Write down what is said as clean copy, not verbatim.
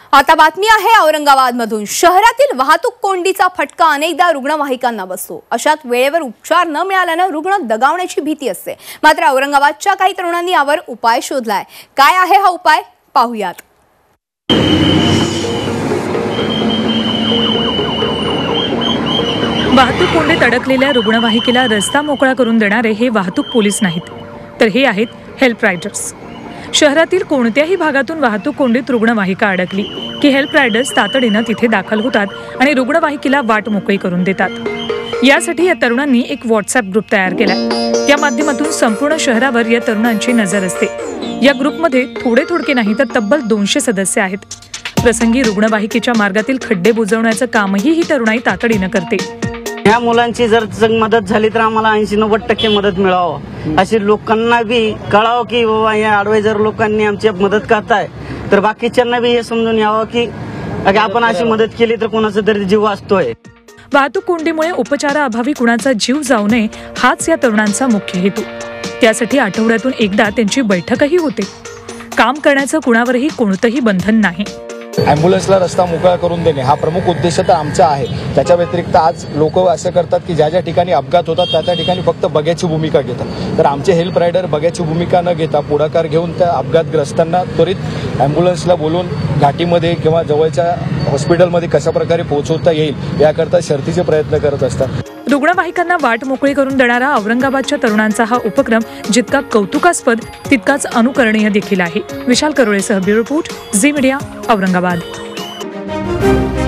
आता बातमी आहे औरंगाबादमधून। शहरातील वाहतूक कोंडीचा फटका अनेकदा रुग्णवाहिकांना बसतो। अशात वेळेवर उपचार न मिळाल्याने रुग्ण दगावण्याची भीती असते। मात्र औरंगाबादच्या काही तरुणांनी यावर उपाय शोधलाय। काय आहे हा उपाय पाहूयात। वाहतूक कोंडीत अडकलेल्या रुग्णवाहिकेला रस्ता मोकळा करून देणारे हे वाहतूक पोलीस नाहीत, तर हे आहेत हेल्प रायडर्स। शहरातील कोणत्याही भागातून वाहतूक कोंडीत रुग्णवाहिका अडकली की हेल्प रायडर्स तातडीने तिथे दाखल होतात आणि रुग्णवाहिकेला वाट मोकळी करून देतात। यासाठी या तरुणांनी एक व्हॉट्सअप ग्रुप तयार केलाय। त्या माध्यमातून संपूर्ण शहरावर या तरुणांची नजर असते। या ग्रुपमध्ये थोडे नाही तर तब्बल 200 सदस्य आहेत। प्रसंगी रुग्णवाहिकेच्या मार्गातील खड्डे बुजवण्याचं कामही ही तरुणाई तातडीने करते। या मुलांची जर मदत झाली तर आम्हाला 80-90% मदत मिळावं अशी लोकांना बी कळावं की बाबा या ॲडवायझर लोकांनी आमची मदत करताय, तर बाकीच्यांना बी हे समजून यावं की आपण अशी मदत केली तर कोणाचा तरी जीव वाचतोय। वाहतूक कोंडीमुळे उपचाराअभावी कुणाचा जीव जाऊ नये हाच या तरुणांचा मुख्य हेतू। त्यासाठी आठवड्यातून एकदा त्यांची बैठकही होते। काम करण्याचं कुणावरही कोणतंही बंधन नाही। ॲम्ब्युलन्सला रस्ता मोकळा करून देणे हा प्रमुख उद्देश तर आमचा आहे। त्याच्या व्यतिरिक्त आज लोक असं करतात की ज्या ठिकाणी अपघात होतात त्या ठिकाणी फक्त बघ्याची भूमिका घेतात, तर आमचे हेल्प रायडर बघ्याची भूमिका न घेता पुढाकार घेऊन त्या अपघातग्रस्तांना त्वरित ॲम्ब्युलन्सला बोलून घाटीमध्ये किंवा जवळच्या हॉस्पिटलमध्ये कशा प्रकारे पोहोचवता येईल याकरता शर्थीचे प्रयत्न करत असतात। रुग्णवाहिकांना वाट मोकळी करून देणारा औरंगाबादच्या तरुणांचा हा उपक्रम जितका कौतुकास्पद तितकाच अनुकरणीय देखील आहे। विशाल करोळेसह bureau report, Zee media, Aurangabad.